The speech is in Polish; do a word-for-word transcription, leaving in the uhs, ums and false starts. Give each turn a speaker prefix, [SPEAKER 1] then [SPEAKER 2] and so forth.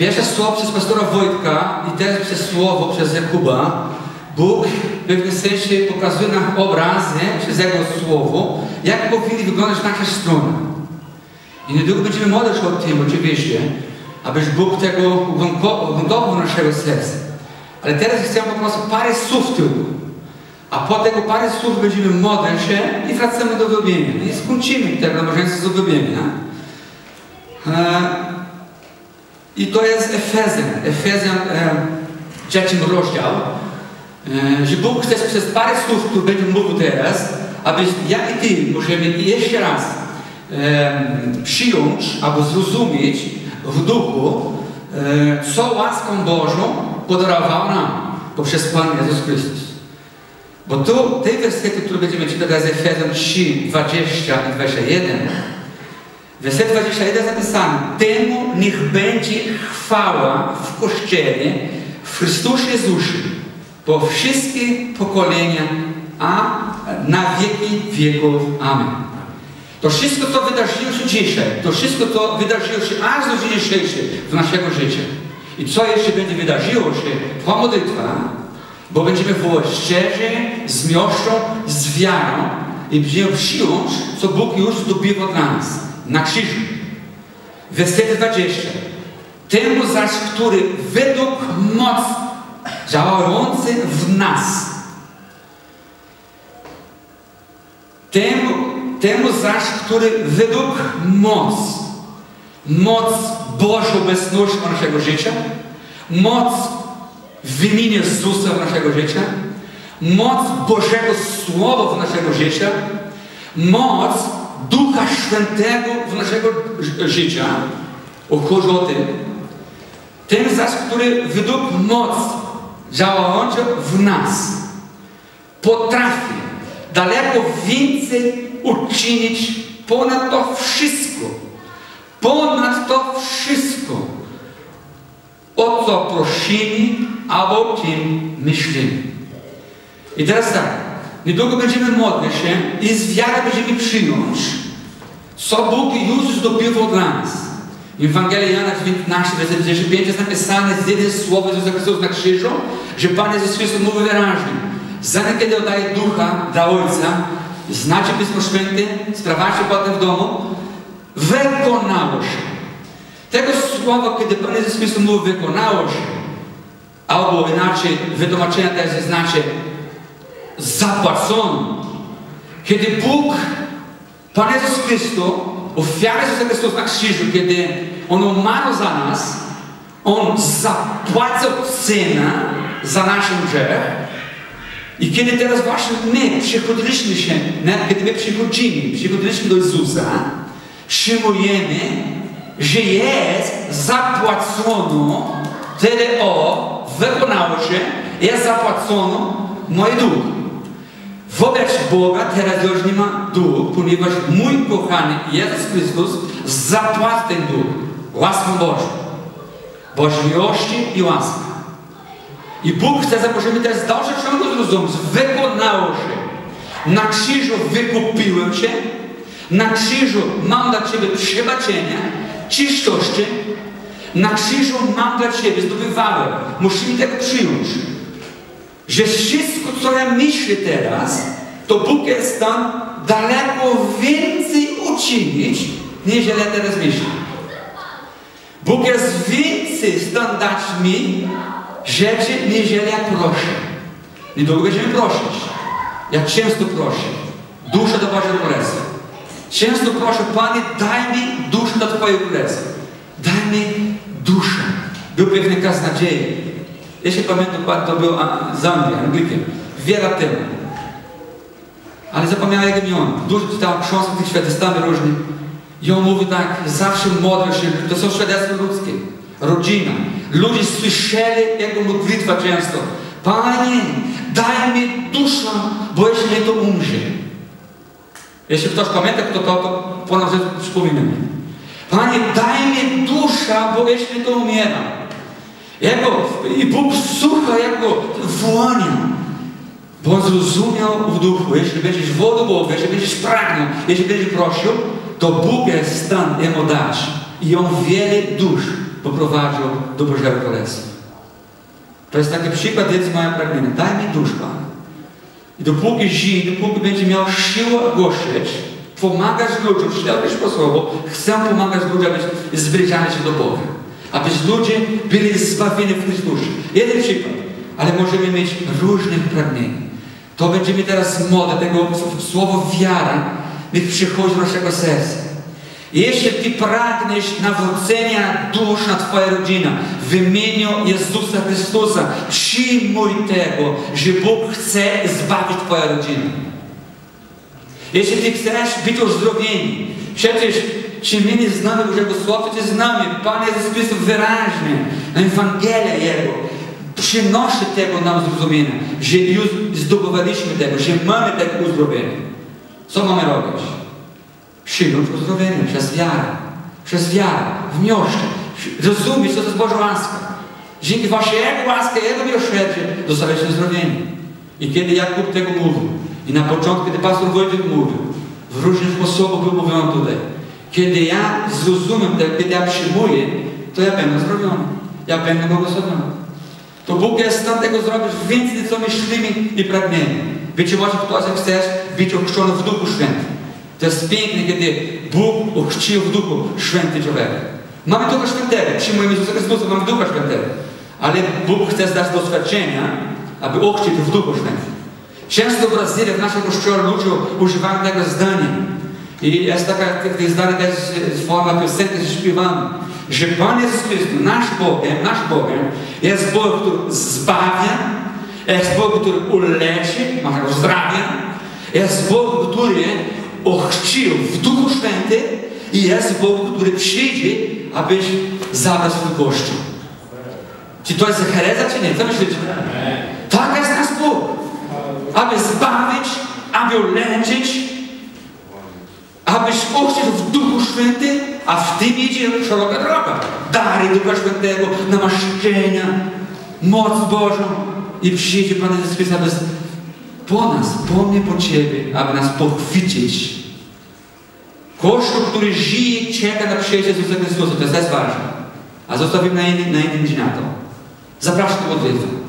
[SPEAKER 1] Pierwsze słowo przez pastora Wojtka i teraz przez słowo przez Jakuba Bóg w pewnym sensie pokazuje nam obraz, nie? Przez Jego słowo, jak powinny wyglądać nasze strony. I niedługo będziemy modlić o tym, oczywiście, abyś Bóg tego ugruntował w naszego serca. Ale teraz chcę po prostu parę słów tylko. A po tego parę słów będziemy modlić się i wracamy do uwielbienia. I skończymy tego nabożeństwa z uwielbienia. I to jest Efezjan. Efezjan, trzeci rozdział. Że Bóg chce przez parę słów, które będzie mówił teraz, aby ja i Ty możemy jeszcze raz przyjąć albo zrozumieć w duchu, co łaską Bożą podarował nam poprzez Pan Jezus Chrystus. Bo tu te wersety, które będziemy czytać z Efezjan trzy, dwadzieścia i dwadzieścia jeden, werset dwadzieścia jeden jest napisane: temu niech będzie chwała w Kościele w Chrystusie Jezusie po wszystkie pokolenia, a na wieki wieków. Amen. To wszystko, co wydarzyło się dzisiaj, to wszystko, co wydarzyło się aż do dnia dzisiejszego w naszego życia. I co jeszcze będzie wydarzyło się po modlitwa, bo będziemy wołać szczerze, z miłością, z wiarą i będziemy przyjąć, co Bóg już zdobywał dla nas na krzyżu. Werset dwadzieścia. Temu zaś, który według mocy działający w nas, temu, temu zaś, który według moc, moc Bożej obecności naszego życia, moc w imieniu Jezusa w naszego życia, moc Bożego Słowa w naszego życia, moc Ducha Świętego w naszego życia, chodzi o tym, ten zaś, który według moc działający w nas potrafi daleko więcej uczynić ponad to wszystko, ponad to wszystko, o co prosimy albo o czym myślimy. I teraz tak, niedługo będziemy modlić się i z wiarą będziemy przyjąć, co Bóg już zdobywał dla nas. W Ewangelii Jana dziewiętnaście, werset dwadzieścia pięć jest napisane z jednym słowem Jezusa Chrystusa na krzyżu, że Pan Jezus Chrystus mówi wyraźnie: zanim kiedy oddaje Ducha dla Ojca, znacie Pismo Święte, sprawdźcie potem w domu, wykonało się. Tego słowa, kiedy Pan Jezus Chrystus mówi wykonało się, albo inaczej wytłumaczenia też znaczy zapłacono. Kiedy Bóg, Pan Jezus Chrystus, ofiarę Jezusa Chrystusa na krzyżu, kiedy On umarł za nas, On zapłacił cenę za nasz grzech. I kiedy teraz właśnie my przychodziliśmy się, nie? Kiedy my przychodzimy, przychodziliśmy do Jezusa, przyjmujemy, że jest zapłacono, wtedy o, wykonało się, jest zapłacono mój dług. Wobec Boga teraz już nie ma dług, ponieważ mój kochany Jezus Chrystus zapłacił ten dług łaską Bożą. Bożej miłości i łaski. I Bóg chce, żebyśmy teraz dalsze ciągle zrozumieć. Wykonało się. Na krzyżu wykupiłem Cię. Na krzyżu mam dla Ciebie przebaczenie, czystości. Na krzyżu mam dla Ciebie, zdobywałem. Musimy tego przyjąć. Że wszystko, co ja myślę teraz, to Bóg jest tam daleko więcej uczynić, niż ja teraz myślę. Bóg jest więcej stan dać mi rzeczy, niż ja proszę. Niedługo będziemy prosić. Ja często proszę. Duszę do Bożego Królestwa. Często proszę, Panie, daj mi duszę do Twojego Królestwa. Daj mi duszę. Był pewien czas nadziei. Ja się pamiętam, Pan to był z Anglii, Anglikiem. Wiele lat temu. Ale zapomniałem jak imion. Dużo czytałem książek tych świadectwami różnych. I on mówi tak, zawsze modlił się, to są świadectwa ludzkie. Rodzina. Ludzie słyszeli jego modlitwę często. Panie, daj mi duszę, bo jeśli nie, to umrze. Jeśli ktoś pamięta, kto to, to ponad przypomina mi. Panie, daj mi duszę, bo jeśli to umieram. Jego, I Bóg słucha Jego wołania. Bo On zrozumiał w duchu, jeśli będziesz wodą Boga, jeśli będziesz pragnął, jeśli będziesz prosił, to Bóg jest w stanie Jemu dać. I On wiele dusz poprowadził do Bożego Królestwa. To jest taki przykład, więc mają pragnienie. Daj mi dusz, Pan. I dopóki żyje, dopóki będzie miał siłę głosić, pomagać ludziom, w wszelki sposób, chcę pomagać ludziom, aby zbliżali się do Boga. Aby ludzie byli zbawieni w Chrystusie. Jeden przykład. Ale możemy mieć różnych pragnień. To będziemy teraz moda tego słowo wiara, niech przychodzi do naszego serca. Jeśli Ty pragniesz nawrócenia dusz na Twoja rodzina w imieniu Jezusa Chrystusa, przyjmuj tego, że Bóg chce zbawić Twoją rodzinę. Jeśli Ty chcesz być uzdrowieni, przecież czy my nie znamy Bożego Słowa, to znamy. Pan Jezus Chrystus wyraźnie na Ewangelię Jego przynosi tego nam zrozumienia, że już zdobywaliśmy tego, że mamy tego uzdrowienia. Co mamy robić? Przyjąć uzdrowienie przez wiarę. Przez wiarę. W miłości. Rozumieć, co to jest Boża łaska. Dzięki Waszej Jego łasce, Jego miłosierdzie dostaliście uzdrowienie. I kiedy Jakub tego mówił, i na początku, kiedy pastor Wojtek mówił, w różnych sposobach był mówiony tutaj. Kiedy ja zrozumiem tego, kiedy ja przyjmuję, to ja będę zdrowiony. Ja będę błogosławiony. To Bóg jest w stanie tego zrobić więcej, co myślimy i pragniemy. Być może ktoś chcesz być ochrzczony w Duchu Świętym. To jest piękne, kiedy Bóg ochrzcił w Duchu Świętym człowieka. Mamy Ducha Świętego, przyjmujemy Jezusa Chrystusa, mamy Ducha Świętego. Ale Bóg chce dać doświadczenia, aby ochrzcić w Duchu Świętym. Często w Brazylii, w naszym kościele ludzie używają tego zdania. I jest taka zdanie, to jest forma piosenki, że śpiewamy, że Pan Jezus Chrystus, nasz Bogiem, nasz Bogiem, jest Bóg, który zbawia, jest Bóg, który uleczy, uzdrawia, jest Bóg, który ochrzcił w Duchu Świętym i jest Bóg, który przyjdzie, abyś zabrał swój Kościół. Czy to jest herezja, czy nie? Co myślicie? Tak jest nasz Bóg. Aby zbawić, aby uleczyć, abyś ochrzcił w Duchu Świętym, a w tym idzie szeroka droga. Dary Ducha Świętego, namaszczenia, moc Bożą i przyjdzie Pan Jezus Chrystus, aby po nas, po mnie, po Ciebie, aby nas pochwycić. Kościół, który żyje, czeka na przyjście Jezusa Chrystusa. To jest ważne. A zostawimy na innym, na innym dzień na to. Zapraszam do modlitwy.